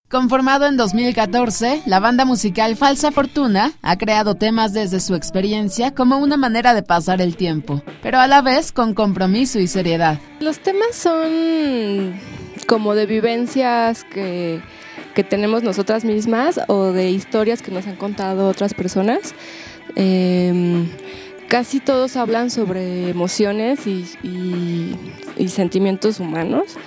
Conformado en 2014, la banda musical Falsa Fortuna ha creado temas desde su experiencia como una manera de pasar el tiempo, pero a la vez con compromiso y seriedad. Los temas son como de vivencias que tenemos nosotras mismas o de historias que nos han contado otras personas. Casi todos hablan sobre emociones y sentimientos humanos.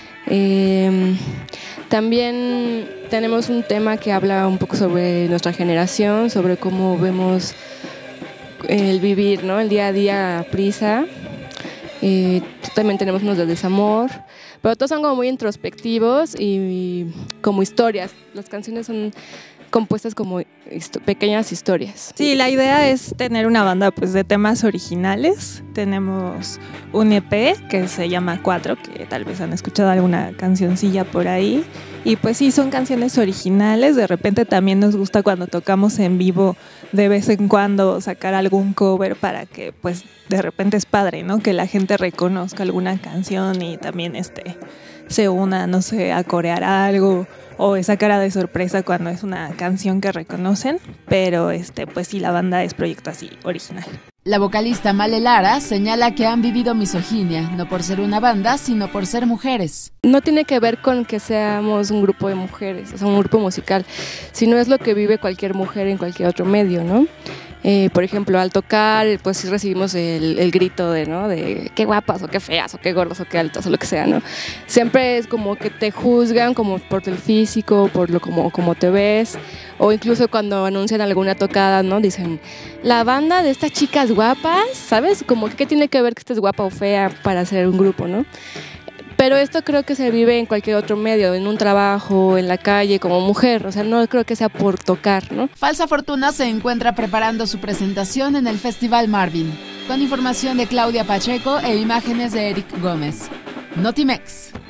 También tenemos un tema que habla un poco sobre nuestra generación, sobre cómo vemos el vivir, ¿no? El día a día a prisa. También tenemos unos de desamor, pero todos son como muy introspectivos y como historias. Las canciones son compuestas como pequeñas historias. Sí, la idea es tener una banda pues de temas originales. Tenemos un EP que se llama 4, que tal vez han escuchado alguna cancioncilla por ahí. Y pues sí, son canciones originales. De repente también nos gusta cuando tocamos en vivo de vez en cuando sacar algún cover para que pues de repente es padre, ¿no? Que la gente reconozca alguna canción y también se una, no sé, a corear algo, o esa cara de sorpresa cuando es una canción que reconocen, pero pues sí, la banda es proyecto así, original. La vocalista Male Lara señala que han vivido misoginia, no por ser una banda, sino por ser mujeres. No tiene que ver con que seamos un grupo de mujeres, o sea, un grupo musical, sino es lo que vive cualquier mujer en cualquier otro medio, ¿no? Por ejemplo, al tocar, pues sí recibimos el grito ¿no? De qué guapas o qué feas o qué gordas o qué altas o lo que sea, ¿no? Siempre es como que te juzgan como por el físico, por lo como te ves, o incluso cuando anuncian alguna tocada, ¿no? Dicen, la banda de estas chicas guapas, ¿sabes? Como que qué tiene que ver que estés guapa o fea para hacer un grupo, ¿no? Pero esto creo que se vive en cualquier otro medio, en un trabajo, en la calle, como mujer. O sea, no creo que sea por tocar, ¿no? Falsa Fortuna se encuentra preparando su presentación en el Festival Marvin, con información de Claudia Pacheco e imágenes de Eric Gómez. Notimex.